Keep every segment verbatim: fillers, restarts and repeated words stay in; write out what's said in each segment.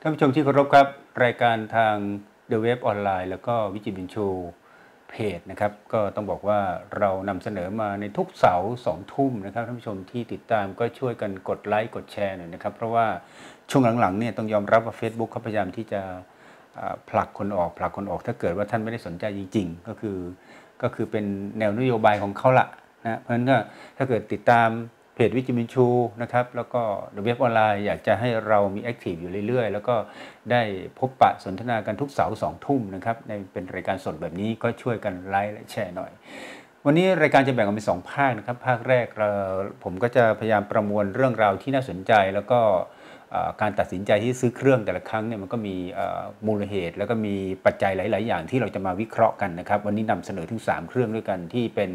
ท่านผู้ชมที่เคารพครับรายการทาง The Web ออนไลน์แล้วก็วิจิตรบินโชว์เพจนะครับก็ต้องบอกว่าเรานำเสนอมาในทุกเสาร์สองทุ่มนะครับท่านผู้ชมที่ติดตามก็ช่วยกันกดไลค์กดแชร์หน่อยนะครับเพราะว่าช่วงหลังๆเนี่ยต้องยอมรับว่า Facebook เขาพยายามที่จะผลักคนออกผลักคนออกถ้าเกิดว่าท่านไม่ได้สนใจจริงๆก็คือก็คือเป็นแนวนโยบายของเขาละนะเพราะฉะนั้นถ้าเกิดติดตามเพจวิจิตรบินโชว์นะครับแล้วก็เว็บออนไลน์อยากจะให้เรามีแอคทีฟอยู่เรื่อยๆแล้วก็ได้พบปะสนทนากันทุกเสาร์สองทุ่มนะครับในเป็นรายการสดแบบนี้ก็ช่วยกันไลค์และแชร์หน่อยวันนี้รายการจะแบ่งออกเป็นสองภาคนะครับภาคแรกเราผมก็จะพยายามประมวลเรื่องราวที่น่าสนใจแล้วก็การตัดสินใจที่ซื้อเครื่องแต่ละครั้งเนี่ยมันก็มีมูลเหตุแล้วก็มีปัจจัยหลายๆอย่างที่เราจะมาวิเคราะห์กันนะครับวันนี้นำเสนอถึงสามเครื่องด้วยกันที่เป็น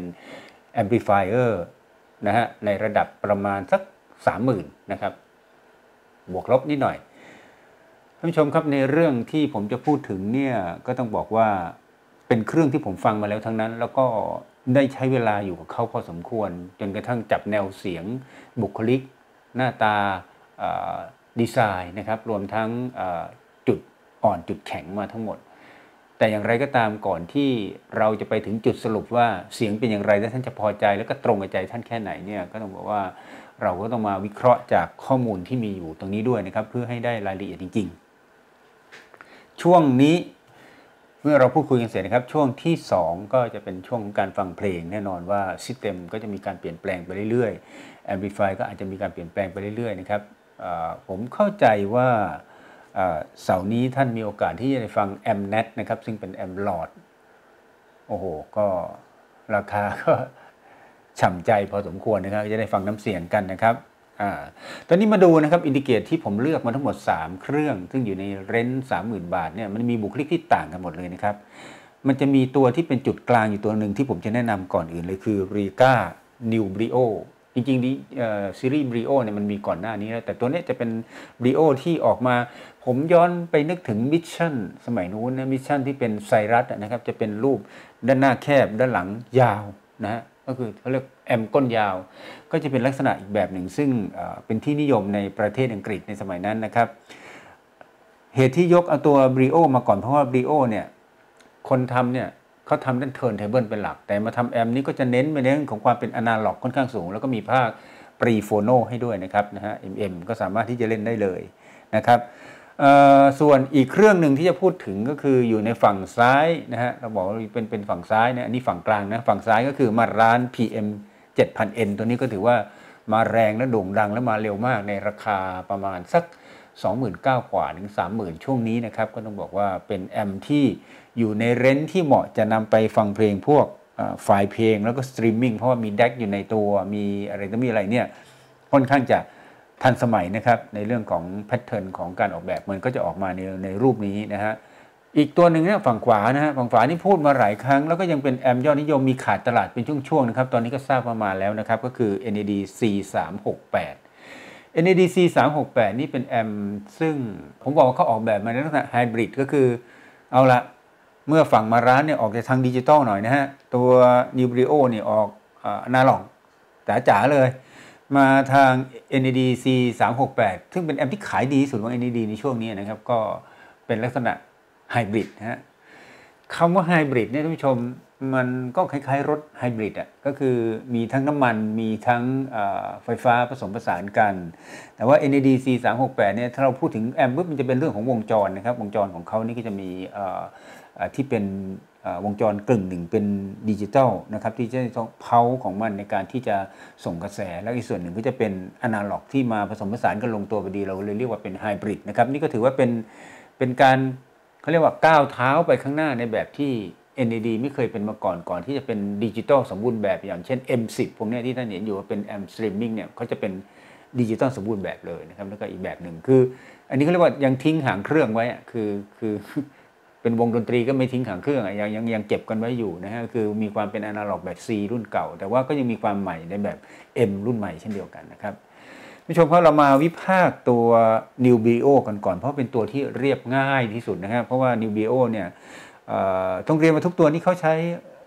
amplifierนะฮะในระดับประมาณสัก สามหมื่น นะครับบวกลบนิดหน่อยท่านผู้ชมครับในเรื่องที่ผมจะพูดถึงเนี่ยก็ต้องบอกว่าเป็นเครื่องที่ผมฟังมาแล้วทั้งนั้นแล้วก็ได้ใช้เวลาอยู่กับเขาพอสมควรจนกระทั่งจับแนวเสียงบุคลิกหน้าตาดีไซน์นะครับรวมทั้งจุดอ่อนจุดแข็งมาทั้งหมดแต่อย่างไรก็ตามก่อนที่เราจะไปถึงจุดสรุปว่าเสียงเป็นอย่างไรและท่านจะพอใจแล้วก็ตรงกับใจท่านแค่ไหนเนี่ยก็ต้องบอกว่าเราก็ต้องมาวิเคราะห์จากข้อมูลที่มีอยู่ตรงนี้ด้วยนะครับเพื่อให้ได้รายละเอียดจริงๆช่วงนี้เมื่อเราพูดคุยกันเสร็จนะครับช่วงที่สองก็จะเป็นช่วงของการฟังเพลงแน่นอนว่าซิสเต็มก็จะมีการเปลี่ยนแปลงไปเรื่อยๆแอมพลิฟายก็อาจจะมีการเปลี่ยนแปลงไปเรื่อยๆนะครับผมเข้าใจว่าเสาร์นี้ท่านมีโอกาสที่จะได้ฟังแอมเน็ตนะครับซึ่งเป็นแอมหลอดโอ้โหก็ราคาก็ฉ่ำใจพอสมควรนะครับจะได้ฟังน้ำเสียงกันนะครับอ่าตอนนี้มาดูนะครับอินดิเกตที่ผมเลือกมาทั้งหมดสามเครื่องซึ่งอยู่ในเรนจ์ สามหมื่น บาทเนี่ยมันมีบุคลิกที่ต่างกันหมดเลยนะครับมันจะมีตัวที่เป็นจุดกลางอยู่ตัวหนึ่งที่ผมจะแนะนำก่อนอื่นเลยคือ Riga New Brio จริงๆนี้ซีรีส์ Brio เนี่ยมันมีก่อนหน้านี้แล้วแต่ตัวนี้จะเป็น Brio ที่ออกมาผมย้อนไปนึกถึงมิชชั่นสมัยนู้นนะมิชชั่นที่เป็นไซรัสนะครับจะเป็นรูปด้านหน้าแคบด้านหลังยาวนะฮะก็คือเขาเรียกแอมก้นยาวก็จะเป็นลักษณะอีกแบบหนึ่งซึ่งเป็นที่นิยมในประเทศอังกฤษในสมัยนั้นนะครับเหตุที่ยกเอาตัว Brio มาก่อนเพราะว่า Brio เนี่ยคนทำเนี่ยเขาทำด้านเทิร์นเทเบิลเป็นหลักแต่มาทำแอมนี้ก็จะเน้นไปในเรื่องของความเป็นอนาล็อกค่อนข้างสูงแล้วก็มีภาคปรีโฟโนให้ด้วยนะครับนะฮะ เอ็ม เอ็ม ก็สามารถที่จะเล่นได้เลยนะครับส่วนอีกเครื่องหนึ่งที่จะพูดถึงก็คืออยู่ในฝั่งซ้ายนะฮะเราบอกว่าเป็นเป็นฝั่งซ้ายนะอันนี้ฝั่งกลางนะฝั่งซ้ายก็คือมาร้าน พี เอ็ม เจ็ดพันเอ็น ตัวนี้ก็ถือว่ามาแรงและโด่งดังและมาเร็วมากในราคาประมาณสัก สองหมื่นเก้าพัน กว่าถึง สามหมื่น ช่วงนี้นะครับก็ต้องบอกว่าเป็นแอมที่อยู่ในเรนจ์ที่เหมาะจะนำไปฟังเพลงพวกไฟล์เพลงแล้วก็สตรีมมิ่งเพราะว่ามีแดกอยู่ในตัวมีอะไรต่อมีอะไรเนี่ยค่อนข้างจะทันสมัยนะครับในเรื่องของแพทเทิร์นของการออกแบบมันก็จะออกมาในในรูปนี้นะฮะอีกตัวหนึ่งเนี่ยฝั่งขวานะฮะฝั่งขวานี่พูดมาหลายครั้งแล้วก็ยังเป็นแอมยอดนิยมมีขาดตลาดเป็นช่วงๆนะครับตอนนี้ก็ทราบมาแล้วนะครับก็คือ เอ็น เอ ดี ซี สามหกแปด เอ็น เอ ดี ซี สามหกแปด นี่เป็นแอมซึ่งผมบอกว่าเขาออกแบบมาในลักษณะไฮบริดก็คือเอาละเมื่อฝั่งมาร้านเนี่ยออกจากทางดิจิตอลหน่อยนะฮะตัว New Brio เนี่ยออกอนาล็อกจ๋าๆเลยมาทาง เอ็น เอ ดี ซี สามหกแปด ซึ่งเป็นแอมที่ขายดีสุดของ เอ็น เอ ดี ในช่วงนี้นะครับก็เป็นลักษณะไฮบริดนะฮะคำว่าไฮบริดเนี่ยท่านผู้ชมมันก็คล้ายๆรถไฮบริดอ่ะก็คือมีทั้งน้ำมันมีทั้งไฟฟ้าผสมผสานกันแต่ว่า เอ็น เอ ดี ซี สามหกแปด เนี่ยถ้าเราพูดถึงแอมปุ๊บมันจะเป็นเรื่องของวงจรนะครับวงจรของเขานี่ก็จะมีที่เป็นวงจรกึ่งหนึ่งเป็นดิจิตอลนะครับที่จะต้องเพาของมันในการที่จะส่งกระแสแล้วอีกส่วนหนึ่งก็จะเป็นอนาล็อกที่มาผสมผสานกันลงตัวพอดีเราเลยเรียกว่าเป็นไฮบริดนะครับนี่ก็ถือว่าเป็นเป็นการเขาเรียกว่าก้าวเท้าไปข้างหน้าในแบบที่ เอ็น เอ ดี ไม่เคยเป็นมาก่อนก่อนที่จะเป็นดิจิตอลสมบูรณ์แบบอย่างเช่น เอ็ม สิบ พวกนี้ที่ท่านเห็นอยู่ว่าเป็นแอมสตรีมมิ่งเนี่ยเขาจะเป็นดิจิตอลสมบูรณ์แบบเลยนะครับแล้วก็อีกแบบหนึ่งคืออันนี้เขาเรียกว่ายังทิ้งหางเครื่องไว้คือคือเป็นวงดนตรีก็ไม่ทิ้งหางเครื่องยังยังยังเก็บกันไว้อยู่นะฮะคือมีความเป็นอนาล็อกแบบ C รุ่นเก่าแต่ว่าก็ยังมีความใหม่ในแบบ M รุ่นใหม่เช่นเดียวกันนะครับผู้ชมครับเรามาวิพากษ์ตัว New Brio กันก่อนเพราะเป็นตัวที่เรียบง่ายที่สุดนะครับเพราะว่า New Brio เนี่ยต้องเรียนมาทุกตัวนี้เขาใช้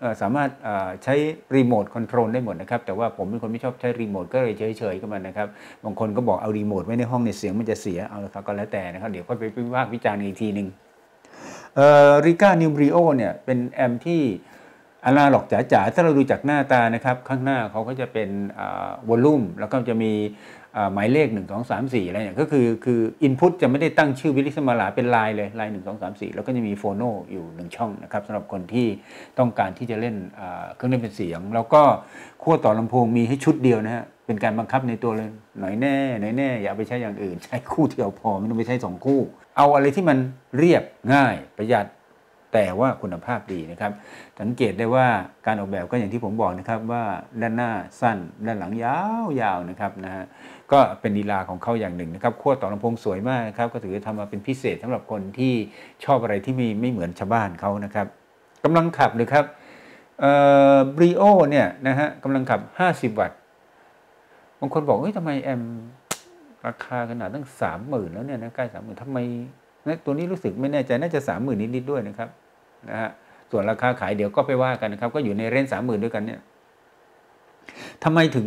สามารถใช้รีโมทคอนโทรลได้หมดนะครับแต่ว่าผมเป็นคนไม่ชอบใช้รีโมทก็เลยเฉยๆกับมันนะครับบางคนก็บอกเอารีโมทไว้ในห้องในเสียงมันจะเสียเอาละครับก็แล้วแต่นะครับเดี๋ยวก็ไปวิพากษ์วิจารณ์อีกทีหนึ่งริก้านิวบริโอเนี่ยเป็นแอมที่อนาล็อกจ๋าๆถ้าเราดูจากหน้าตานะครับข้างหน้าเขาก็จะเป็นวอลลุ่มแล้วก็จะมีหมายเลขหนึ่ง สอง สาม สี่อะไรเนี่ยก็คือคืออินพุตจะไม่ได้ตั้งชื่อวิลิสมาลาเป็นลายเลยลายหนึ่ง สอง สาม สี่แล้วก็จะมีโฟโนอยู่หนึ่งช่องนะครับสำหรับคนที่ต้องการที่จะเล่นเครื่องเล่นเป็นเสียงแล้วก็ขั้วต่อลำโพงมีให้ชุดเดียวนะฮะเป็นการบังคับในตัวเลยหน่อยแน่หน่อยแน่อย่าไปใช้อย่างอื่นใช้คู่เดียวพอไม่ต้องไปใช้สองคู่เอาอะไรที่มันเรียบง่ายประหยัดแต่ว่าคุณภาพดีนะครับสังเกตได้ว่าการออกแบบก็อย่างที่ผมบอกนะครับว่าด้านหน้าสั้นด้านหลังยาวๆนะครับนะฮะก็เป็นลีลาของเขาอย่างหนึ่งนะครับขั้วต่อลำโพงสวยมากนะครับก็ถือทำมาเป็นพิเศษสำหรับคนที่ชอบอะไรที่ไม่ไม่เหมือนชาวบ้านเขานะครับกำลังขับเลยครับบริโอเนี่ยนะฮะกำลังขับห้าสิบวัตต์บางคนบอกเฮ้ยทำไมแอมราคาขนาดตั้งสามหมื่นแล้วเนี่ยนะใกล้สามหมื่นทำไมนะตัวนี้รู้สึกไม่แน่ใจน่าจะสามหมื่นนิดๆด้วยนะครับนะฮะส่วนราคาขายเดี๋ยวก็ไปว่ากันนะครับก็อยู่ในเรนจ์สามหมื่นด้วยกันเนี่ยทำไมถึง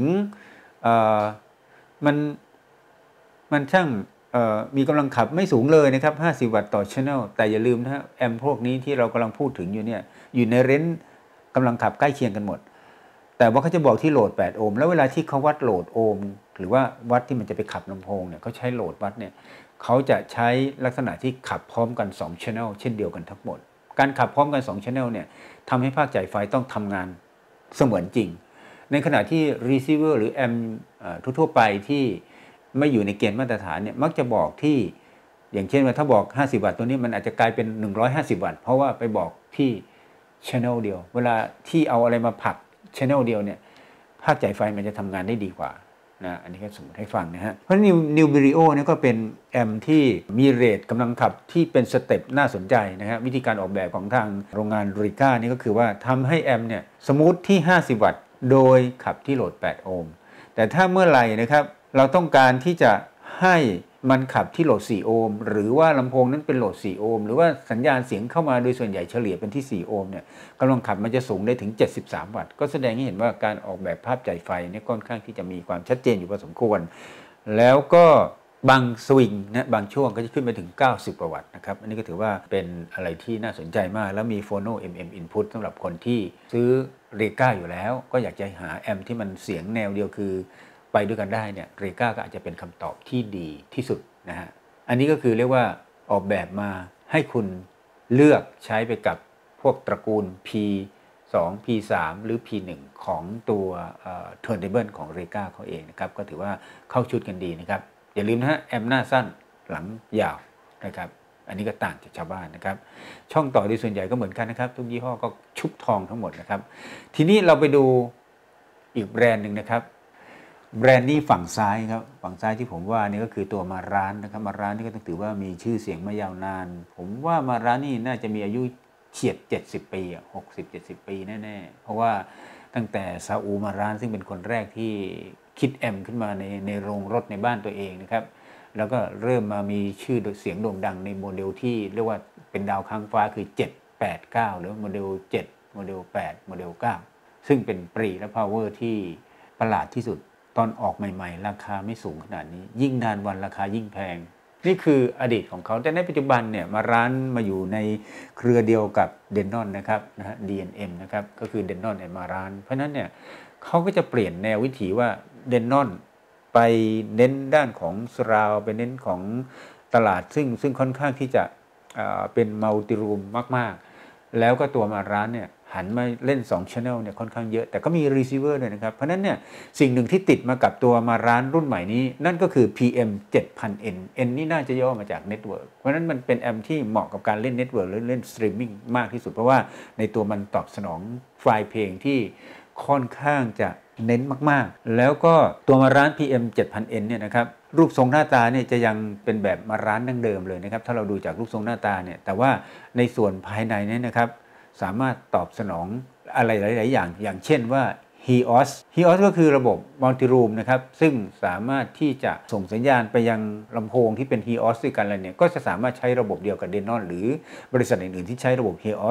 มันมันช่างมีกำลังขับไม่สูงเลยนะครับห้าสิบวัตต์ต่อ channel แต่อย่าลืมนะฮะแอมพวกนี้ที่เรากำลังพูดถึงอยู่เนี่ยอยู่ในเรนจ์กำลังขับใกล้เคียงกันหมดแต่ว่าเขาจะบอกที่โหลดแปดโอห์มแล้วเวลาที่เขาวัดโหลดโอห์มหรือว่าวัดที่มันจะไปขับลำโพงเนี่ยเขาใช้โหลดวัดเนี่ยเขาจะใช้ลักษณะที่ขับพร้อมกันสอง channel เช่นเดียวกันทั้งหมดการขับพร้อมกันสอง channel เนี่ยทำให้ภาคจ่ายไฟต้องทำงานเสมือนจริงในขณะที่ receiver หรือแอมทั่วๆไปที่ไม่อยู่ในเกณฑ์มาตรฐานเนี่ยมักจะบอกที่อย่างเช่นว่าถ้าบอกห้าสิบวัตต์ตัวนี้มันอาจจะกลายเป็นหนึ่งร้อยห้าสิบวัตต์เพราะว่าไปบอกที่ channel เดียวเวลาที่เอาอะไรมาผลัก channel เดียวเนี่ยภาคจ่ายไฟมันจะทำงานได้ดีกว่านะอันนี้ก็สมมติให้ฟังนะฮะเพราะนิวนิวบริโอเนี่ยก็เป็นแอมที่มีเรทกำลังขับที่เป็นสเต็ปน่าสนใจนะฮะวิธีการออกแบบของทางโรงงานริก้านี่ก็คือว่าทำให้แอมเนี่ยสมูทที่ห้าสิบวัตต์โดยขับที่โหลดแปดโอห์มแต่ถ้าเมื่อไหร่นะครับเราต้องการที่จะให้มันขับที่โหลดสี่โอห์มหรือว่าลำโพงนั้นเป็นโหลดสี่โอห์มหรือว่าสัญญาณเสียงเข้ามาโดยส่วนใหญ่เฉลี่ยเป็นที่สี่โอห์มเนี่ยกำลังขับมันจะสูงได้ถึงเจ็ดสิบสามวัตต์ก็แสดงให้เห็นว่าการออกแบบภาพจ่ายไฟเนี่ยค่อนข้างที่จะมีความชัดเจนอยู่พอสมควรแล้วก็บางสวิงนะบางช่วงก็จะขึ้นไปถึงเก้าสิบกว่าวัตต์นะครับอันนี้ก็ถือว่าเป็นอะไรที่น่าสนใจมากแล้วมีโฟโน เอ็ม เอ็ม Input สำหรับคนที่ซื้อเรก้าอยู่แล้วก็อยากจะหาแอมที่มันเสียงแนวเดียวคือไปด้วยกันได้เนี่ยเรก้าก็อาจจะเป็นคำตอบที่ดีที่สุดนะฮะอันนี้ก็คือเรียกว่าออกแบบมาให้คุณเลือกใช้ไปกับพวกตระกูล พี สอง พี สาม หรือ พี หนึ่ง ของตัว Turntable ของ Rega เขาเองนะครับก็ถือว่าเข้าชุดกันดีนะครับอย่าลืมนะฮะแอมหน้าสั้นหลังยาวนะครับอันนี้ก็ต่างจากชาวบ้านนะครับช่องต่อโดยส่วนใหญ่ก็เหมือนกันนะครับทุกยี่ห้อก็ชุบทองทั้งหมดนะครับทีนี้เราไปดูอีกแบรนด์หนึ่งนะครับแบรนด์นี้ฝั่งซ้ายครับฝั่งซ้ายที่ผมว่านี่ก็คือตัวมาร้านนะครับมาร้านนี่ก็ต้องถือว่ามีชื่อเสียงมายาวนานผมว่ามาร้านนี่น่าจะมีอายุเฉียดเจ็ดสิบปีอ่ะหกสิบ เจ็ดสิบปีแน่ๆเพราะว่าตั้งแต่ซาอูมาร้านซึ่งเป็นคนแรกที่คิดแอมขึ้นมาในในโรงรถในบ้านตัวเองนะครับแล้วก็เริ่มมามีชื่อเสียงโด่งดังในโมเดลที่เรียกว่าเป็นดาวค้างฟ้าคือเจ็ด แปด เก้าหรือโมเดลเจ็ดโมเดลแปดโมเดลเก้าซึ่งเป็นปรีและพาวเวอร์ที่ประหลาดที่สุดตอนออกใหม่ๆราคาไม่สูงขนาดนี้ยิ่งนานวันราคายิ่งแพงนี่คืออดีตของเขาแต่ในปัจจุบันเนี่ยมาร้านมาอยู่ในเครือเดียวกับเดนนอนนะครับนะฮะ ดี เอ็น เอ็ม นะครับก็คือเดนนอนแอนด์มาร้านเพราะนั้นเนี่ยเขาก็จะเปลี่ยนแนววิถีว่าเดนนอนไปเน้นด้านของสราวไปเน้นของตลาดซึ่งซึ่งค่อนข้างที่จะเป็นมัลติรูมมากๆแล้วก็ตัวมาร้านเนี่ยหันมาเล่นสอง channel เนี่ยค่อนข้างเยอะแต่ก็มี receiver ด้วยนะครับเพราะนั้นเนี่ยสิ่งหนึ่งที่ติดมากับตัวมาร้านรุ่นใหม่นี้นั่นก็คือ พี เอ็ม เจ็ดพัน เอ็น N นี่น่าจะย่อมาจาก Network เพราะนั้นมันเป็นแอมที่เหมาะกับการเล่น Network หรือเล่น Streaming มากที่สุดเพราะว่าในตัวมันตอบสนองไฟล์เพลงที่ค่อนข้างจะเน้นมากๆแล้วก็ตัวมาร้าน พี เอ็ม เจ็ดพัน เอ็น เนี่ยนะครับรูปทรงหน้าตาเนี่ยจะยังเป็นแบบมาร้านดั้งเดิมเลยนะครับถ้าเราดูจากรูปทรงหน้าตาเนี่ยแต่ว่าในส่วนภายในเนี่ยนะครับสามารถตอบสนองอะไรหลายๆอย่างอย่างเช่นว่า ฮี โอ เอส ฮี โอ เอส ก็คือระบบมัลติรูมนะครับซึ่งสามารถที่จะส่งสัญญาณไปยังลำโพงที่เป็น ฮี โอ เอส ด้วยกันอะไรเนี่ยก็จะสามารถใช้ระบบเดียวกับ Denon หรือบริษัทอื่นๆที่ใช้ระบบ ฮี โอ เอส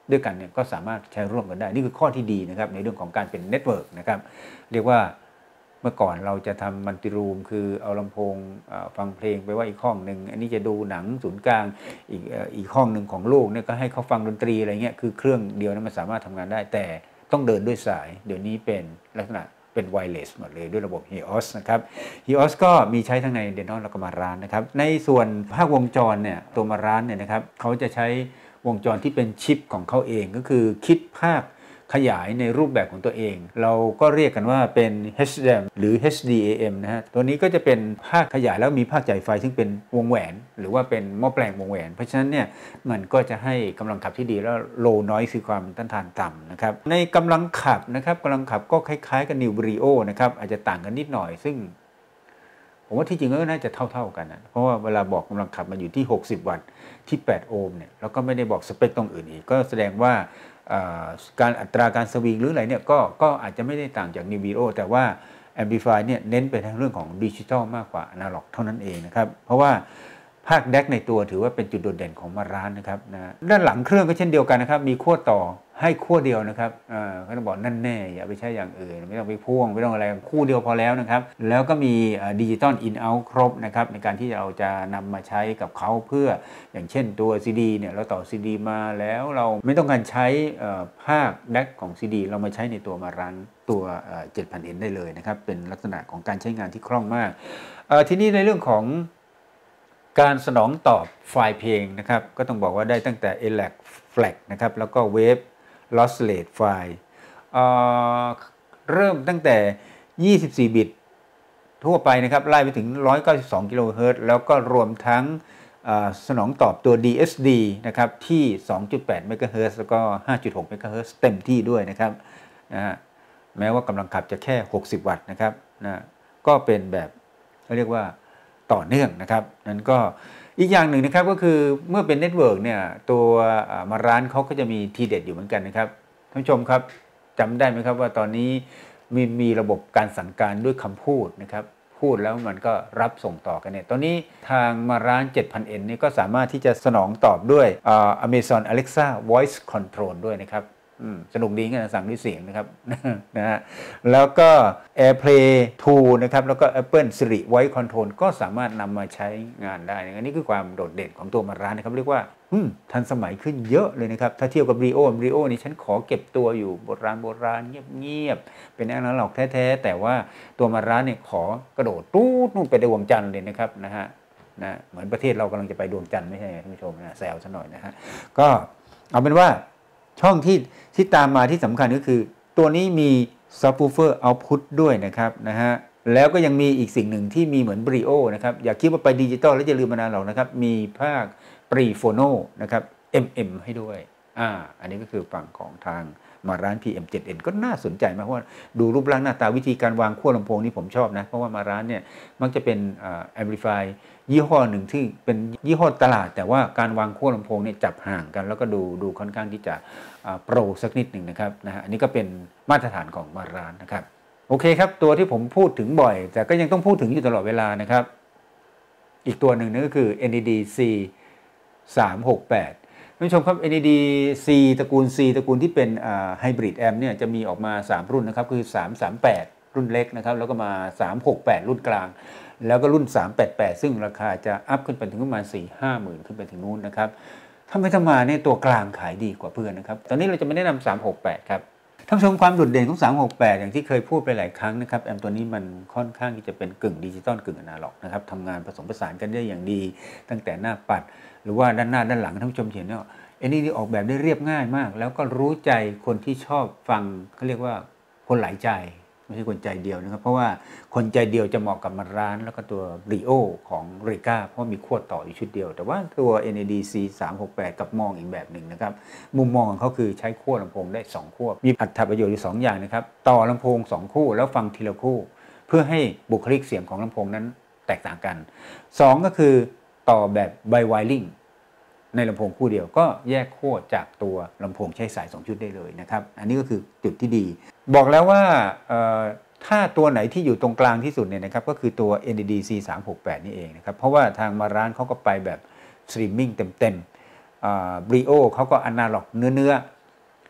ด้วยกันเนี่ยก็สามารถใช้ร่วมกันได้นี่คือข้อที่ดีนะครับในเรื่องของการเป็นเน็ตเวิร์กนะครับเรียกว่าเมื่อก่อนเราจะทำมัลติรูมคือเอาลำโพงฟังเพลงไปไว้อีกห้องหนึ่งอันนี้จะดูหนังศูนย์กลางอีกอีกห้องหนึ่งของโลกเนี่ยก็ให้เขาฟังดนตรีอะไรเงี้ยคือเครื่องเดียวนั้นมันสามารถทำงานได้แต่ต้องเดินด้วยสายเดี๋ยวนี้เป็นลักษณะเป็นไวเลสหมดเลยด้วยระบบ ฮี โอ เอส นะครับ ฮี โอ เอส ก็มีใช้ทั้งใน Denon แล้วก็มาร้านนะครับในส่วนภาควงจรเนี่ยตัวมาร้านเนี่ยนะครับเขาจะใช้วงจรที่เป็นชิปของเขาเองก็คือคิดภาคขยายในรูปแบบของตัวเองเราก็เรียกกันว่าเป็น เอช ดี เอ เอ็ม หรือ เอช ดี เอ เอ็ม นะฮะตัวนี้ก็จะเป็นภาคขยายแล้วมีภาคจ่ายไฟซึ่งเป็นวงแหวนหรือว่าเป็นหม้อแปลงวงแหวนเพราะฉะนั้นเนี่ยมันก็จะให้กำลังขับที่ดีแล้ว low noise คือความต้านทานต่ำนะครับในกำลังขับนะครับกำลังขับก็คล้ายๆกับ New Brio นะครับอาจจะต่างกันนิดหน่อยซึ่งผมว่าที่จริงก็น่าจะเท่าๆกันนะเพราะว่าเวลาบอกกำลังขับมันอยู่ที่หกสิบวัตต์ที่แปดโอห์มเนี่ยแล้วก็ไม่ได้บอกสเปคตรงอื่นอีกก็แสดงว่าการอัตราการสวิงหรืออะไรเนี่ยก็ก็อาจจะไม่ได้ต่างจาก New Brio แต่ว่า Amplify เนี่ยเน้นไปทางเรื่องของดิจิทัลมากกว่าอนาล็อกเท่านั้นเองนะครับเพราะว่าภาคแดกในตัวถือว่าเป็นจุดโดดเด่นของมาร้านนะครับนะด้านหลังเครื่องก็เช่นเดียวกันนะครับมีขั้วต่อให้ขั้วเดียวนะครับอ่าเขาต้องบอกนั่นแน่อย่าไปใช้อย่างอื่นไม่ต้องไปพ่วงไม่ต้องอะไรคู่เดียวพอแล้วนะครับแล้วก็มีดิจิตอลอินเอาท์ครบนะครับในการที่เราจะนำมาใช้กับเขาเพื่ออย่างเช่นตัว ซี ดี เนี่ยเราต่อ ซี ดี มาแล้วเราไม่ต้องการใช้ภาคแดกของ ซี ดี เรามาใช้ในตัวมาร้านตัว เจ็ดพัน เอ็น ได้เลยนะครับเป็นลักษณะของการใช้งานที่คล่องมากทีนี้ในเรื่องของการสนองตอบไฟล์เพลงนะครับก็ต้องบอกว่าได้ตั้งแต่ เอ แล ซี Flag นะครับแล้วก็ Wave Lossless ไฟล์เอ่อเริ่มตั้งแต่ยี่สิบสี่บิตทั่วไปนะครับไล่ไปถึงหนึ่งร้อยเก้าสิบสองกิโลเฮิรตซ์แล้วก็รวมทั้งสนองตอบตัว ดี เอส ดี นะครับที่ สองจุดแปด เมกะเฮิรตซ์แล้วก็ ห้าจุดหก เมกะเฮิรตซ์เต็มที่ด้วยนะครับนะฮะแม้ว่ากำลังขับจะแค่หกสิบวัตต์นะครับนะก็เป็นแบบเขาเรียกว่าต่อเนื่องนะครับนั้นก็อีกอย่างหนึ่งนะครับก็คือเมื่อเป็นเน็ตเวิร์กเนี่ยตัวมาร้านเขาก็จะมีทีเด็ดอยู่เหมือนกันนะครับท่านผู้ชมครับจำได้ไหมครับว่าตอนนี้มีมีระบบการสั่งการด้วยคำพูดนะครับพูดแล้วมันก็รับส่งต่อกันเนี่ยตอนนี้ทางมาร้าน เจ็ดพัน เอ็น นี่ก็สามารถที่จะสนองตอบด้วย Amazon Alexa Voice Control ด้วยนะครับสนุกดีกันสั่งด้วยเสียงนะครับนะฮะแล้วก็ AirPlay ทู นะครับแล้วก็ Apple Siri Voice Control ก็สามารถนำมาใช้งานได้อันนี้คือความโดดเด่นของตัวมาร้านนะครับเรียกว่าทันสมัยขึ้นเยอะเลยนะครับถ้าเทียบกับ Brio Brio นี่ฉันขอเก็บตัวอยู่โบราณโบราณเงียบๆเป็นอนาล็อกแท้ๆแต่ว่าตัวมาร้านเนี่ยขอกระโดดตู้นู่นไปดวงจันทร์เลยนะครับนะฮะนะเหมือนประเทศเรากำลังจะไปดวงจันทร์ไม่ใช่ท่านผู้ชมนะแซวซะหน่อยนะฮะก็เอาเป็นว่าช่องที่ที่ตามมาที่สำคัญก็คือตัวนี้มี Subwoofer Output ด้วยนะครับนะฮะแล้วก็ยังมีอีกสิ่งหนึ่งที่มีเหมือน Brio นะครับอย่าคิดว่าไปดิจิตอลแล้วจะลืมมานานหรอกนะครับมีภาค Pre-Phono นะครับ เอ็ม เอ็ม ให้ด้วยอ่าอันนี้ก็คือฝั่งของทางมาร้าน พี เอ็ม เจ็ด เอ็น ก็น่าสนใจมากเพราะว่าดูรูปร่างหน้าตาวิธีการวางขั้วลำโพงนี่ผมชอบนะเพราะว่ามาร้านเนี่ยมักจะเป็นอ่า Amplify ยี่ห้อหนึ่งที่เป็นยี่ห้อตลาดแต่ว่าการวางขั้วลำโพงเนี่ยจับห่างกันแล้วก็ดูดูค่อนข้างที่จะโปรสักนิดหนึ่งนะครับนะฮะอันนี้ก็เป็นมาตรฐานของมาร้านนะครับโอเคครับตัวที่ผมพูดถึงบ่อยแต่ก็ยังต้องพูดถึงอยู่ตลอดเวลานะครับอีกตัวหนึ่งนั่นก็คือ เอ็น อี ดี ซี สามหกแปด ท่านผู้ชมครับ เอ็น อี ดี C ตระกูล C ตระกูลที่เป็นไฮบริดแอมป์เนี่ยจะมีออกมาสามรุ่นนะครับคือสามสามแปดรุ่นเล็กนะครับแล้วก็มาสามหกแปดรุ่นกลางแล้วก็รุ่นสามแปดแปดซึ่งราคาจะอัพขึ้นไปถึงประมาณ สี่ห้าหมื่น ขึ้นไปถึงนู้นนะครับถ้าไม่ทำมาเนี่ยตัวกลางขายดีกว่าเพื่อนนะครับตอนนี้เราจะไม่แนะนำสามหกแปดครับท่านผู้ชมความโดดเด่นของสามหกแปดอย่างที่เคยพูดไปหลายครั้งนะครับแอมตัวนี้มันค่อนข้างที่จะเป็นกึ่งดิจิตอลกึ่งอนาล็อกนะครับทำงานผสมผสานกันได้อย่างดีตั้งแต่หน้าปัดหรือว่าด้านหน้าด้านหลังท่านผู้ชมเห็นเนี่ยอันนี้ออกแบบได้เรียบง่ายมากแล้วก็รู้ใจคนที่ชอบฟังเขาเรียกว่าคนหลายใจไม่ใช่คนใจเดียวนะครับเพราะว่าคนใจเดียวจะเหมาะกับมาร้านแล้วก็ตัว Brio ของ Rega เพราะมีขั้วต่ออยู่ชุดเดียวแต่ว่าตัว เอ็น อี ดี ซี สามหกแปดกับมองอีกแบบหนึ่งนะครับมุมมองของเขาคือใช้ขั้วลำโพงได้สองขั้วมีอัตประโยชน์อยู่สองอย่างนะครับต่อลำโพงสองคู่แล้วฟังทีละคู่เพื่อให้บุคลิกเสียงของลำโพงนั้นแตกต่างกันสองก็คือต่อแบบ by wiringในลำโพงคู่เดียวก็แยกขั้วจากตัวลำโพงใช้สายสองชุดได้เลยนะครับอันนี้ก็คือจุดที่ดีบอกแล้วว่าถ้าตัวไหนที่อยู่ตรงกลางที่สุดเนี่ยนะครับก็คือตัว เอ็น อี ดี ซี สามหกแปดนี่เองนะครับเพราะว่าทางมาร้านเขาก็ไปแบบสตรีมมิ่งเต็มๆ Brio เขาก็อนาล็อกเนื้อ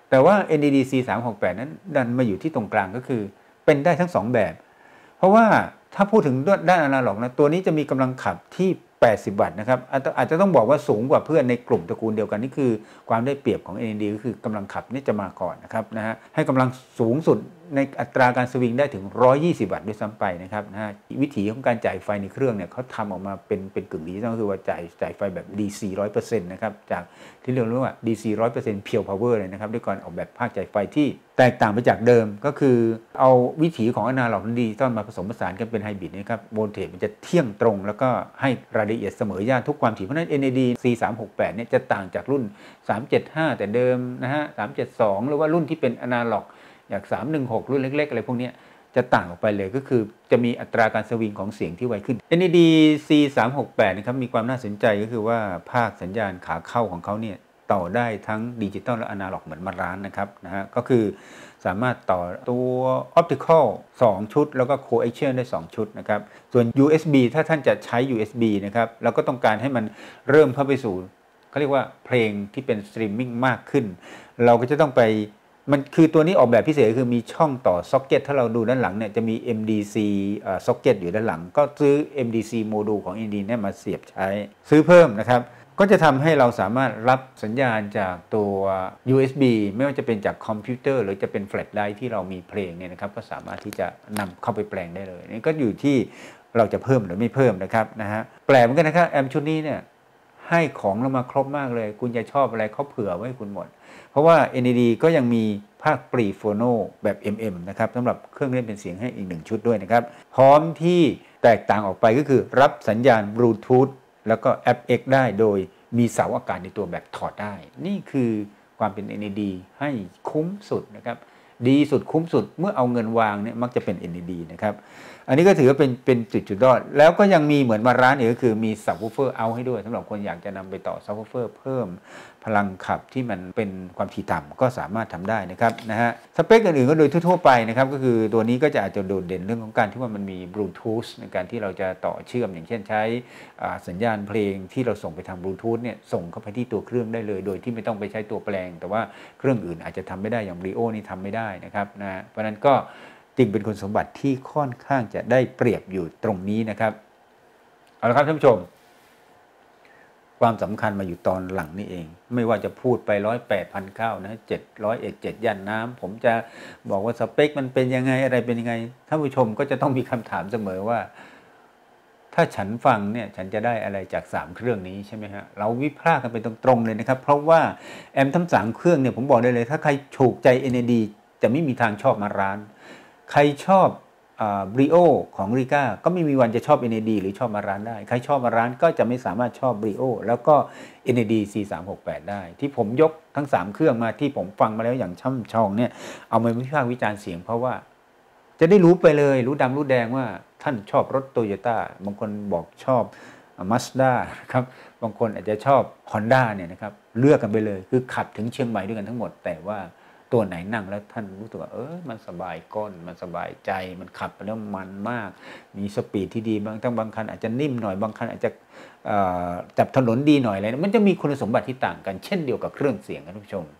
แต่ว่า เอ็น ดี ดี ซี สามหกแปด นั้นดันมาอยู่ที่ตรงกลางก็คือเป็นได้ทั้งสองแบบเพราะว่าถ้าพูดถึงด้านอนาล็อกนะตัวนี้จะมีกำลังขับที่แปดสิบวัตต์นะครับอาจจะต้องบอกว่าสูงกว่าเพื่อนในกลุ่มตระกูลเดียวกันนี่คือความได้เปรียบของ เอ็น ดี ก็คือกำลังขับนี่จะมาก่อนนะครับนะฮะให้กำลังสูงสุดในอัตราการสวิงได้ถึงหนึ่งร้อยยี่สิบวัตต์ด้วยซ้ำไปนะครับนะฮะวิธีของการจ่ายไฟในเครื่องเนี่ยเขาทำออกมาเป็นเป็นกึ่งดิจิตอลก็คือว่าจ่ายจ่ายไฟแบบ ดี ซี หนึ่งร้อยเปอร์เซ็นต์ นะครับจากที่เรียกว่า ดี ซี หนึ่งร้อยเปอร์เซ็นต์ Pure Power เลยนะครับด้วยการออกแบบภาคจ่ายไฟที่แตกต่างไปจากเดิมก็คือเอาวิถีของอนาล็อกดิจิตอลมาผสมผสานกันเป็นไฮบริดนะครับโวลเทจมันจะเที่ยงตรงแล้วก็ให้รายละเอียดเสมอย่านทุกความถี่เพราะฉะนั้น เอ็น เอ ดี ซี สามหกแปด เนี่ยจะต่างจากรุ่นสามเจ็ดห้าแต่เดิมนะฮะสามเจ็ดสองหรือว่ารุ่นที่เป็นอนาล็อกอย่างสามหนึ่งหกรุ่นเล็กๆอะไรพวกนี้จะต่างออกไปเลยก็คือจะมีอัตราการสวิงของเสียงที่ไวขึ้น เอ็น อี ดี ซี สามหกแปด นะครับมีความน่าสนใจก็คือว่าภาคสัญญาณขาเข้าของเขาเนี่ยต่อได้ทั้งดิจิตอลและอนาล็อกเหมือนมาร้านนะครับนะฮะก็คือสามารถต่อตัวออปติคอลสองชุดแล้วก็โคเอ็กเชนได้สองชุดนะครับส่วน ยู เอส บี ถ้าท่านจะใช้ ยู เอส บี นะครับแล้วก็ต้องการให้มันเริ่มเข้าไปสู่เขาเรียกว่าเพลงที่เป็นสตรีมมิ่งมากขึ้นเราก็จะต้องไปมันคือตัวนี้ออกแบบพิเศษคือมีช่องต่อซ็อกเก็ตถ้าเราดูด้านหลังเนี่ยจะมี เอ็ม ดี ซี อ่าซ็อกเก็ตอยู่ด้านหลังก็ซื้อ เอ็ม ดี ซี โมดูลของ เอ็น ดี เนี่ยมาเสียบใช้ซื้อเพิ่มนะครับก็จะทำให้เราสามารถรับสัญญาณจากตัว ยู เอส บี ไม่ว่าจะเป็นจากคอมพิวเตอร์หรือจะเป็นแฟลชไดรฟ์ที่เรามีเพลงเนี่ยนะครับก็สามารถที่จะนำเข้าไปแปลงได้เลยนี่ก็อยู่ที่เราจะเพิ่มหรือไม่เพิ่มนะครับนะฮะแปลกเหมือนกันนะครับแอมชุดนี้เนี่ยให้ของเรามาครบมากเลยคุณจะชอบอะไรเขาเผื่อไว้คุณหมดเพราะว่า เอ็น ดี ดี ก็ยังมีภาคปรีโฟโนแบบ เอ็ม เอ็ม นะครับสำหรับเครื่องเล่นเป็นเสียงให้อีกหนึ่งชุดด้วยนะครับพร้อมที่แตกต่างออกไปก็คือรับสัญญาณบลูทูธแล้วก็ เอฟ เอ็กซ์ ได้โดยมีเสาอากาศในตัวแบบถอดได้นี่คือความเป็น เอ็น ดี ให้คุ้มสุดนะครับดีสุดคุ้มสุดเมื่อเอาเงินวางเนี่ยมักจะเป็น เอ็น ดี นะครับอันนี้ก็ถือว่าเป็นเป็นจุดจุดยอดแล้วก็ยังมีเหมือนมาร้านอีกก็คือมีซับวูฟเฟอร์เอาให้ด้วยสำหรับคนอยากจะนำไปต่อซับวูฟเฟอร์เพิ่มพลังขับที่มันเป็นความถี่ต่ำก็สามารถทำได้นะครับนะฮะสเปคอื่นๆก็โดยทั่วๆไปนะครับก็คือตัวนี้ก็จะอาจจะโดดเด่นเรื่องของการที่ว่ามันมีบลูทูธในการที่เราจะต่อเชื่อมอย่างเช่นใช้สัญญาณเพลงที่เราส่งไปทางบลูทูธเนี่ยส่งเข้าไปที่ตัวเครื่องได้เลยโดยที่ไม่ต้องไปใช้ตัวแปลงแต่ว่าเครื่องอื่นอาจจะทำไม่ได้อย่าง Brio นี่ทำไม่ได้นะครับนะเพราะนั้นก็จึงเป็นคุณสมบัติที่ค่อนข้างจะได้เปรียบอยู่ตรงนี้นะครับเอาละครับท่านผู้ชมความสำคัญมาอยู่ตอนหลังนี่เองไม่ว่าจะพูดไปร้อยแปดพันเก้านะเจ็ดร้อยเอ็ดเจ็ดย่านน้ำผมจะบอกว่าสเปคมันเป็นยังไงอะไรเป็นยังไงท่านผู้ชมก็จะต้องมีคำถามเสมอว่าถ้าฉันฟังเนี่ยฉันจะได้อะไรจากสามเครื่องนี้ใช่ไหมฮะเราวิพากษ์กันไปตรงๆเลยนะครับเพราะว่าแอมทั้งสามเครื่องเนี่ยผมบอกได้เลยถ้าใครถูกใจ เอ็น เอ ดี จะไม่มีทางชอบมาร้านใครชอบบริโอของริก้าก็ไม่มีวันจะชอบ เอ็น เอ ดี หรือชอบมาร้านได้ใครชอบมาร้านก็จะไม่สามารถชอบบริโอแล้วก็ เอ็น เอ ดี ซี สามหกแปด ได้ที่ผมยกทั้งสามเครื่องมาที่ผมฟังมาแล้วอย่างช่ำชองเนี่ยเอามาวิพากษ์วิจารณ์เสียงเพราะว่าจะได้รู้ไปเลยรู้ดำรู้แดงว่าท่านชอบรถโตโยต้าบางคนบอกชอบมาสด้าครับบางคนอาจจะชอบ Honda เนี่ยนะครับเลือกกันไปเลยคือขับถึงเชียงใหม่ด้วยกันทั้งหมดแต่ว่าตัวไหนนั่งแล้วท่านรู้สึกว่าเออมันสบายก้นมันสบายใจมันขับไปแล้วมันมากมีสปีดที่ดีบางทั้งบางคันอาจจะนิ่มหน่อยบางคันอาจจะจับถนนดีหน่อยอะไรมันจะมีคุณสมบัติที่ต่างกันเช่นเดียวกับเครื่องเสียงครับท่านผู้ชม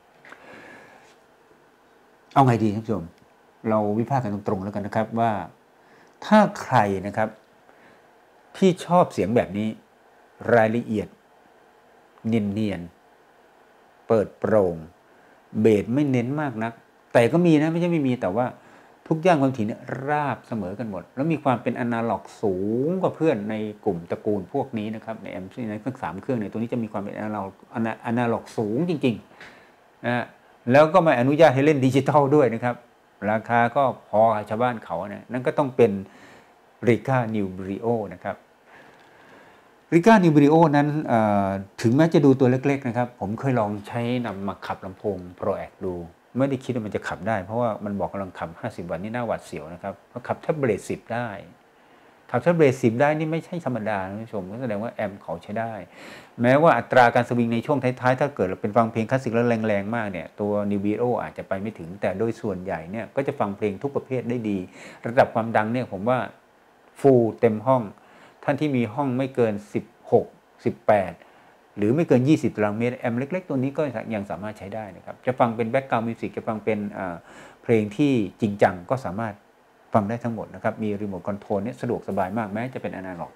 เอาไงดีท่านผู้ชมเราวิพากษ์กันตรงๆแล้วกันนะครับว่าถ้าใครนะครับที่ชอบเสียงแบบนี้รายละเอียดเนียนๆเปิดโปร่งเบสไม่เน้นมากนักแต่ก็มีนะไม่ใช่ไม่มีแต่ว่าทุกอย่างความถี่เนี่ยราบเสมอกันหมดแล้วมีความเป็นอนาล็อกสูงกว่าเพื่อนในกลุ่มตระกูลพวกนี้นะครับในแอมซีในเครื่องสามเครื่องเนี่ยตัวนี้จะมีความเป็นอนาล็อกอนาล็อกสูงจริงๆนะแล้วก็ไม่อนุญาตให้เล่นดิจิทัลด้วยนะครับราคาก็พอชาวบ้านเขาเนี่ยนั่นก็ต้องเป็น Riga New Brio นะครับRiga New Brio นั้นถึงแม้จะดูตัวเล็กๆนะครับผมเคยลองใช้นำมาขับลำโพง Pro Act ดูไม่ได้คิดว่ามันจะขับได้เพราะว่ามันบอกกำลังขับห้าสิบวัตต์นี่น่าหวาดเสียวนะครับเพราะขับแท็บเล็ตสิบได้ขับแท็บเล็ตสิบได้นี่ไม่ใช่ธรรมดาท่านผู้ชมก็แสดงว่าแอมเขาใช้ได้แม้ว่าอัตราการสวิงในช่วงท้ายๆถ้าเกิดเราเป็นฟังเพลงคลาสสิกแล้วแรงๆมากเนี่ยตัว New Brio อาจจะไปไม่ถึงแต่โดยส่วนใหญ่เนี่ยก็จะฟังเพลงทุกประเภทได้ดีระดับความดังเนี่ยผมว่าฟูลเต็มห้องท่านที่มีห้องไม่เกินสิบหก สิบแปดหรือไม่เกินยี่สิบตารางเมตรแอมป์เล็กๆตัวนี้ก็ยังสามารถใช้ได้นะครับจะฟังเป็นแบ็กกราวด์มิวสิกจะฟังเป็นเพลงที่จริงจังก็สามารถฟังได้ทั้งหมดนะครับมีรีโมทคอนโทรลเนี่ยสะดวกสบายมากแม้จะเป็นอนาล็อก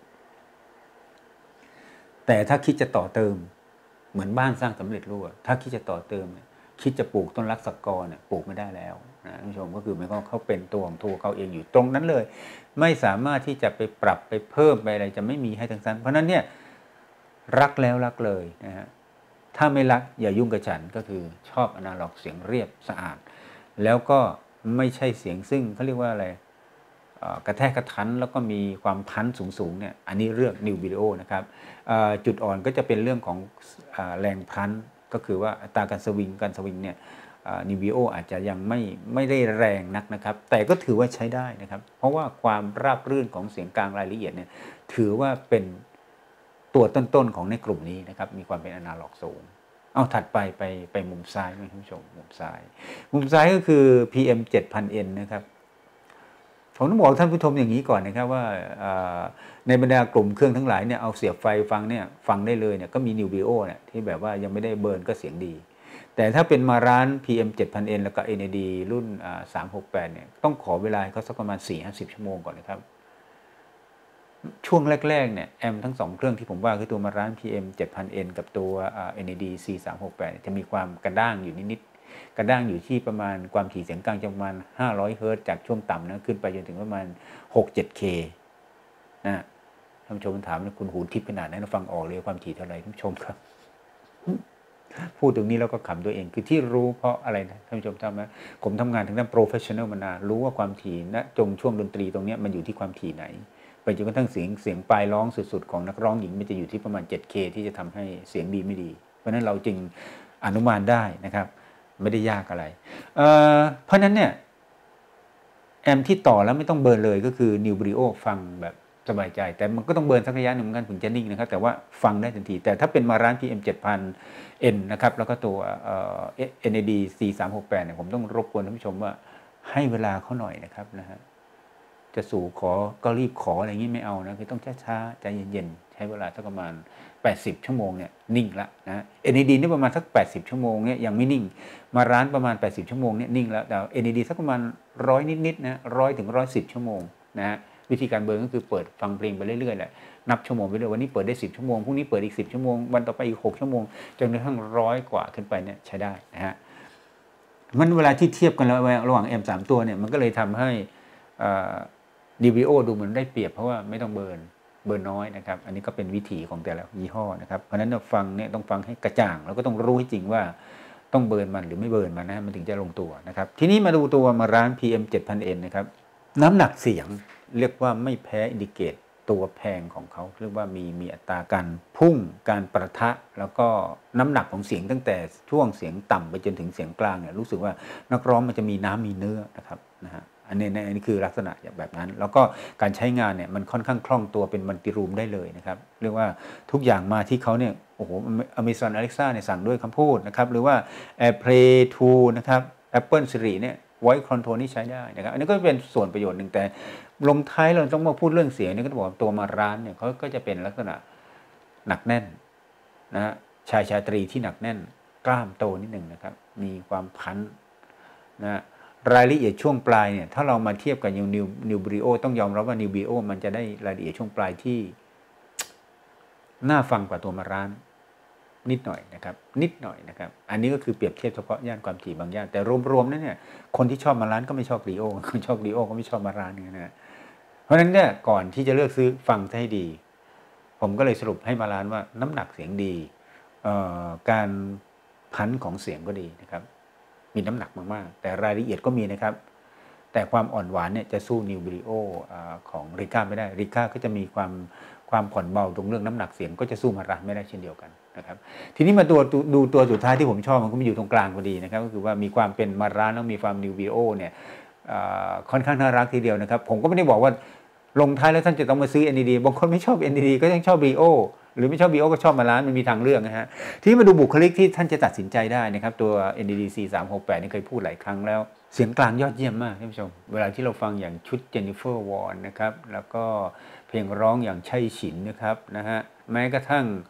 แต่ถ้าคิดจะต่อเติมเหมือนบ้านสร้างสำเร็จรูปถ้าคิดจะต่อเติมเนี่ยคิดจะปลูกต้นรักสักกรเนี่ยปลูกไม่ได้แล้วนะท่านผู้ชมก็คือมันก็เขาเป็นตัวของตัวเขาเองอยู่ตรงนั้นเลยไม่สามารถที่จะไปปรับไปเพิ่มไปอะไรจะไม่มีให้ทั้งนั้นเพราะนั้นเนี่ยรักแล้วรักเลยนะฮะถ้าไม่รักอย่ายุ่งกับฉันก็คือชอบอนาล็อกเสียงเรียบสะอาดแล้วก็ไม่ใช่เสียงซึ่งเขาเรียกว่าอะไรกระแทกกระทันแล้วก็มีความพันสูงๆเนี่ยอันนี้เรื่องนิววิดีโอนะครับจุดอ่อนก็จะเป็นเรื่องของแรงพันก็คือว่าอัตราการสวิงการสวิงเนี่ยนิววิดีโออาจจะยังไม่ไม่ได้แรงนักนะครับแต่ก็ถือว่าใช้ได้นะครับเพราะว่าความราบรื่นของเสียงกลางรายละเอียดเนี่ยถือว่าเป็นตัวต้นๆของในกลุ่มนี้นะครับมีความเป็นอนาล็อกสูงเอาถัดไปไปไปมุมซ้ายนะท่านผู้ชมมุมซ้ายมุมซ้ายก็คือ พี เอ็ม เจ็ดพัน เอ็น นะครับผมต้องบอกท่านผู้ชมอย่างนี้ก่อนนะครับว่าในบรรดากลุ่มเครื่องทั้งหลายเนี่ยเอาเสียบไฟฟังเนี่ยฟังได้เลยเนี่ยก็มีนิววิดีโอเนี่ยที่แบบว่ายังไม่ได้เบิร์นก็เสียงดีแต่ถ้าเป็นมาร้าน พี เอ็ม เจ็ดพัน เอ็น แล้วก็ เอ็น เอ ดี รุ่นสามหกแปดเนี่ยต้องขอเวลาเขาสักประมาณ สี่ถึงห้าสิบ ชั่วโมงก่อนนะครับช่วงแรกๆเนี่ยแอมทั้งสองเครื่องที่ผมว่าคือตัวมาร้าน พี เอ็ม เจ็ดพัน เอ็น กับตัว เอ็น เอ ดี ซี สามหกแปด จะมีความกระด้างอยู่นิดๆกระด้างอยู่ที่ประมาณความถี่เสียงกลางประมาณห้าร้อยเฮิร์ตซ์จากช่วงต่ำนะขึ้นไปจนถึงประมาณ หกถึงเจ็ดเค นะท่านผู้ชมถามว่าคุณหูทิพย์ขนาดนั้นฟังออกเลยความถี่เท่าไหร่ท่านผู้ชมครับพูดตรงนี้แล้วก็ขำตัวเองคือที่รู้เพราะอะไรนะท่านผู้ชมทราบไหมผมทำงานทางด้านโปรเฟชชั่นแนลมานานรู้ว่าความถี่ณจงช่วงดนตรีตรงนี้มันอยู่ที่ความถี่ไหนไปจนกระทั่งเสียงเสียงปลายร้องสุดๆของนักร้องหญิงมันจะอยู่ที่ประมาณ เจ็ดเค ที่จะทำให้เสียงดีไม่ดีเพราะฉะนั้นเราจึงอนุมานได้นะครับไม่ได้ยากอะไร เ, เพราะฉะนั้นเนี่ยแอมที่ต่อแล้วไม่ต้องเบิร์นเลยก็คือ New Brio ฟังแบบสบายใจแต่มันก็ต้องเบิร์นสักระยะหนึ่งเหมือนกันถึงจะนิ่งนะครับแต่ว่าฟังได้ทันทีแต่ถ้าเป็นมาร้าน พี เอ็ม เจ็ดพัน เอ็น นะครับแล้วก็ตัว เอ็น เอ ดี ซี สามหกแปด เนี่ยผมต้องรบกวนท่านผู้ชมว่าให้เวลาเขาหน่อยนะครับนะฮะจะสู่ขอก็รีบขออะไรอย่างนี้ไม่เอานะคือต้องช้าๆใจเย็นๆใช้เวลาสักประมาณแปดสิบชั่วโมงเนี่ยนิ่งละนะ เอ็น เอ ดี นี่ประมาณสักแปดสิบชั่วโมงเนี่ยยังไม่นิ่งมาร้านประมาณแปดสิบชั่วโมงเนี่ยนิ่งแล้วแต่ เอ็น เอ ดี สักประมาณหนึ่งร้อยนิดๆนะหนึ่งร้อยถึงหนึ่งร้อยสิบชั่วโมงนะฮะวิธีการเบิร์นก็คือเปิดฟังเพลงไปเรื่อยๆแหละนับชั่วโมงไปเรื่อยวันนี้เปิดได้สิบชั่วโมงพรุ่งนี้เปิดอีกสิบชั่วโมงวันต่อไปอีกหกชั่วโมงจนกระทั่งร้อยกว่าขึ้นไปเนี่ยใช้ได้นะฮะมันเวลาที่เทียบกันแล้วระหว่าง แอม สามตัวเนี่ยมันก็เลยทำให้ดี วี โอ ดูเหมือนได้เปรียบเพราะว่าไม่ต้องเบิร์นเบิร์นน้อยนะครับอันนี้ก็เป็นวิถีของแต่ละยี่ห้อนะครับเพราะฉะนั้นเราฟังเนี่ยต้องฟังให้กระจ่างแล้วก็ต้องรู้ให้จริงว่าต้องเบิร์นมันหรือไม่เบิร์นมันนะมันถึงจะลงตัวนะครับทีนี้มาดูตัวมาร้าน พี เอ็ม เจ็ดพัน เอ็น นะครับน้ำหนักเสียงเรียกว่าไม่แพ้อินดิเกตตัวแพงของเขาเรียกว่ามีมีอัตราการพุ่งการประทะแล้วก็น้ำหนักของเสียงตั้งแต่ช่วงเสียงต่ำไปจนถึงเสียงกลางเนี่ยรู้สึกว่านักร้องมันจะมีน้ำมีเนื้อนะครับนะฮะอันนี้อันนี้คือลักษณะแบบนั้นแล้วก็การใช้งานเนี่ยมันค่อนข้างคล่องตัวเป็นมัลติรูมได้เลยนะครับเรียกว่าทุกอย่างมาที่เขาเนี่ยโอ้โห Amazon Alexa เนี่ยสั่งด้วยคำพูดนะครับหรือว่า AirPlay ทู นะครับ Apple Siri เนี่ย Voice Control นี่ใช้ได้นะครับอันนี้ก็เป็นส่วนประโยชน์หนึ่งแต่ลงท้ายเราต้องมาพูดเรื่องเสียงนี่ก็ต้องบอกตัวมาร้านเนี่ยเขาก็จะเป็นลักษณะหนักแน่นนะชายชาตรีที่หนักแน่นกล้ามโตนิดหนึ่งนะครับมีความพันนะรายละเอียดช่วงปลายเนี่ยถ้าเรามาเทียบกับนิวนิวนิวบริโอต้องยอมรับว่านิวบริโอมันจะได้รายละเอียดช่วงปลายที่น่าฟังกว่าตัวมาร้านนิดหน่อยนะครับนิดหน่อยนะครับอันนี้ก็คือเปรียบเทียบเฉพาะย่านความถี่บางย่านแต่รวมๆนั้นเนี่ยคนที่ชอบมาร้านก็ไม่ชอบบริโอคนชอบบริโอก็ไม่ชอบมาร้านนี่นะเพราะฉะนั้นเนี่ยก่อนที่จะเลือกซื้อฟังให้ดีผมก็เลยสรุปให้มาร้านว่าน้ำหนักเสียงดีการพันของเสียงก็ดีนะครับมีน้ำหนักมากๆแต่รายละเอียดก็มีนะครับแต่ความอ่อนหวานเนี่ยจะสู้นิวบริโอของริก้าไม่ได้ริก้าก็จะมีความความผ่อนเบาตรงเรื่องน้ำหนักเสียงก็จะสู้มาร้านไม่ได้เช่นเดียวกันนะครับทีนี้มาตัวดูตัวสุดท้ายที่ผมชอบมันก็มาอยู่ตรงกลางพอดีนะครับก็คือว่ามีความเป็นมาร้านแล้วมีความนิวบริโอเนี่ยค่อนข้างน่ารักทีเดียวนะครับผมก็ไม่ได้บอกว่าลงท้ายแล้วท่านจะต้องมาซื้อ เอ็น ดี ดี บางคนไม่ชอบ เอ็น ดี ดี ก็ยังชอบบริโอหรือไม่ชอบ บริโอ ก็ชอบมาร้านมันมีทางเลือกนะฮะทีนี้มาดูบุคลิกที่ท่านจะตัดสินใจได้นะครับตัว เอ็น ดี ดี ซี สามหกแปด นี่เคยพูดหลายครั้งแล้วเสียงกลางยอดเยี่ยมมากท่านผู้ชมเวลาที่เราฟังอย่างชุดเจนนิเฟอร์วอร์นนะครับแล้วก็เพลงร้องอย่างไช่ฉินนะครับนะฮะแม้กระทั่ง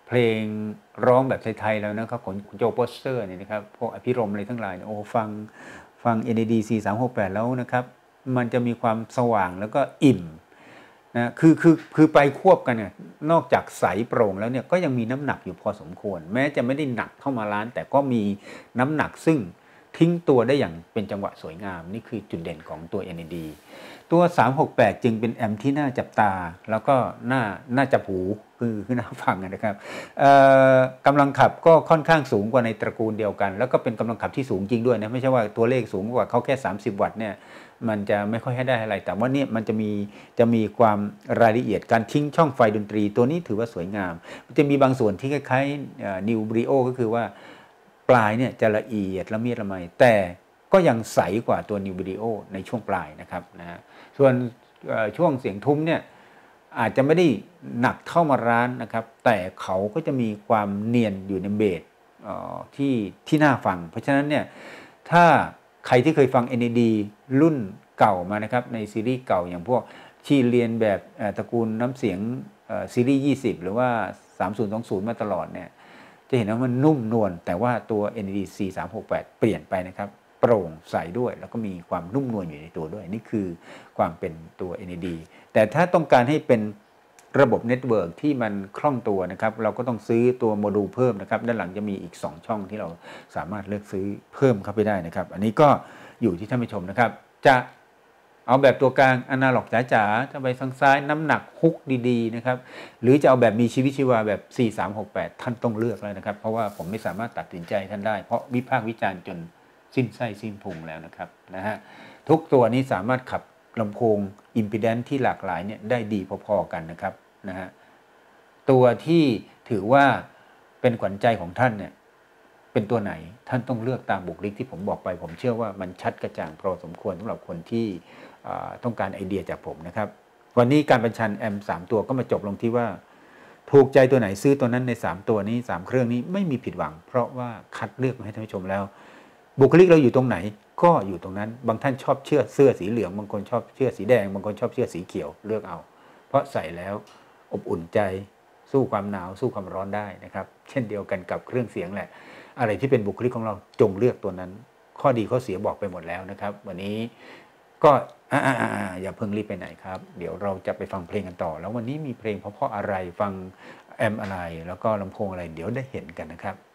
เพลงร้องแบบไทยๆแล้วนะครับของโจโปสเตอร์เนี่ยนะครับพวกอภิรมย์อะไรทั้งหลายโอ้ฟังฟัง เอ็น เอ ดี สี่สามหกแปด แล้วนะครับมันจะมีความสว่างแล้วก็อิ่มนะคือคือคือไปควบกันเนี่ยนอกจากใสโปร่งแล้วเนี่ยก็ยังมีน้ำหนักอยู่พอสมควรแม้จะไม่ได้หนักเข้ามาล้านแต่ก็มีน้ำหนักซึ่งทิ้งตัวได้อย่างเป็นจังหวะสวยงามนี่คือจุดเด่นของตัว เอ็น เอ ดี ตัวสามหกแปดจึงเป็นแอมป์ที่น่าจับตาแล้วก็น่าน่าจับหูคือคือน่าฟังนะครับกำลังขับก็ค่อนข้างสูงกว่าในตระกูลเดียวกันแล้วก็เป็นกำลังขับที่สูงจริงด้วยนะไม่ใช่ว่าตัวเลขสูงกว่าเขาแค่สามสิบวัตต์เนี่ยมันจะไม่ค่อยให้ได้อะไรแต่ว่าเนี่ยมันจะมีจะมีความรายละเอียดการทิ้งช่องไฟดนตรีตัวนี้ถือว่าสวยงามมันจะมีบางส่วนที่คล้ายๆนิวบริโอก็คือว่าปลายเนี่ยจะละเอียดละเมียดละไมแต่ก็ยังใสกว่าตัวนิวบริโอในช่วงปลายนะครับนะฮะส่วนช่วงเสียงทุ้มเนี่ยอาจจะไม่ได้หนักเท่ามาร้านนะครับแต่เขาก็จะมีความเนียนอยู่ในเบสที่ที่น่าฟังเพราะฉะนั้นเนี่ยถ้าใครที่เคยฟัง เอ็น เอ ดี รุ่นเก่ามานะครับในซีรีส์เก่าอย่างพวกที่เรียนแบบตระกูลน้ำเสียงซีรีส์ยี่สิบหรือว่าสามศูนย์สองศูนย์มาตลอดเนี่ยจะเห็นว่ามันนุ่มนวลแต่ว่าตัว เอ็น เอ ดี สี่สามหกแปด เปลี่ยนไปนะครับโปร่งใสด้วยแล้วก็มีความนุ่มนวลอยู่ในตัวด้วยนี่คือความเป็นตัว เอ็น เอ ดี แต่ถ้าต้องการให้เป็นระบบเน็ตเวิร์กที่มันคล่องตัวนะครับเราก็ต้องซื้อตัวโมดูลเพิ่มนะครับด้านหลังจะมีอีกสองช่องที่เราสามารถเลือกซื้อเพิ่มเข้าไปได้นะครับอันนี้ก็อยู่ที่ท่านผู้ชมนะครับจะเอาแบบตัวกลางอนาล็อกจ๋าๆจะไปทางซ้ายน้ำหนักฮุกดีๆนะครับหรือจะเอาแบบมีชีวิตชีวาแบบสี่สามหกแปดท่านต้องเลือกแล้วนะครับเพราะว่าผมไม่สามารถตัดสินใจท่านได้เพราะวิพากษ์วิจารณ์จนสิ้นไส้สิ้นพุงแล้วนะครับนะฮะทุกตัวนี้สามารถขับลำโพงอิมพีแดนซ์ที่หลากหลายเนี่ยได้ดีพอๆกันนะครับนะฮะตัวที่ถือว่าเป็นขวัญใจของท่านเนี่ยเป็นตัวไหนท่านต้องเลือกตามบุคลิกที่ผมบอกไปผมเชื่อว่ามันชัดกระจ่างพอสมควรสำหรับคนที่ต้องการไอเดียจากผมนะครับวันนี้การประชันแอมสามตัวก็มาจบลงที่ว่าถูกใจตัวไหนซื้อตัวนั้นในสามตัวนี้สามเครื่องนี้ไม่มีผิดหวังเพราะว่าคัดเลือกมาให้ท่านผู้ชมแล้วบุคลิกเราอยู่ตรงไหนก็อยู่ตรงนั้นบางท่านชอบเชื่อเสื้อสีเหลืองบางคนชอบเชื่อสีแดงบางคนชอบเชื่อสีเขียวเลือกเอาเพราะใส่แล้วอบอุ่นใจสู้ความหนาวสู้ความร้อนได้นะครับเช่นเดียวกันกับเครื่องเสียงแหละอะไรที่เป็นบุคลิกของเราจงเลือกตัวนั้นข้อดีข้อเสียบอกไปหมดแล้วนะครับวันนี้ก็อ่าๆอย่าเพิ่งรีบไปไหนครับเดี๋ยวเราจะไปฟังเพลงกันต่อแล้ววันนี้มีเพลงเพราะๆอะไรฟังแอมอะไรแล้วก็ลำโพงอะไรเดี๋ยวได้เห็นกันนะครับ